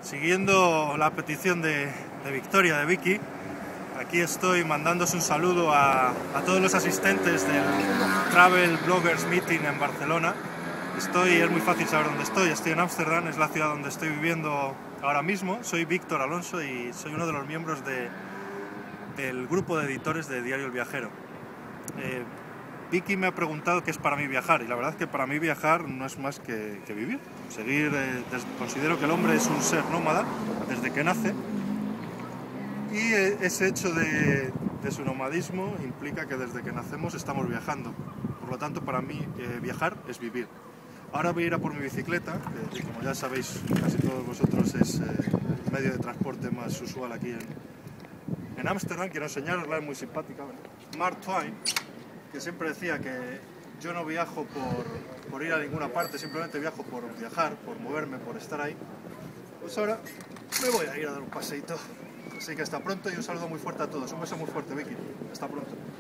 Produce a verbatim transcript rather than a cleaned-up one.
Siguiendo la petición de, de Victoria, de Vicky, aquí estoy mandándose un saludo a, a todos los asistentes del Travel Bloggers Meeting en Barcelona. Estoy, es muy fácil saber dónde estoy, estoy en Ámsterdam, es la ciudad donde estoy viviendo ahora mismo. Soy Víctor Alonso y soy uno de los miembros de, del grupo de editores de Diario El Viajero. Eh, Vicky me ha preguntado qué es para mí viajar, y la verdad es que para mí viajar no es más que, que vivir. Seguir, eh, des, considero que el hombre es un ser nómada desde que nace, y eh, ese hecho de, de su nomadismo implica que desde que nacemos estamos viajando. Por lo tanto, para mí eh, viajar es vivir. Ahora voy a ir a por mi bicicleta, que como ya sabéis casi todos vosotros es eh, el medio de transporte más usual aquí en, en Ámsterdam. Quiero enseñarosla, es muy simpática. Mark Twain, que siempre decía que yo no viajo por, por ir a ninguna parte, simplemente viajo por viajar, por moverme, por estar ahí. Pues ahora me voy a ir a dar un paseíto. Así que hasta pronto y un saludo muy fuerte a todos. Un beso muy fuerte, Vicky. Hasta pronto.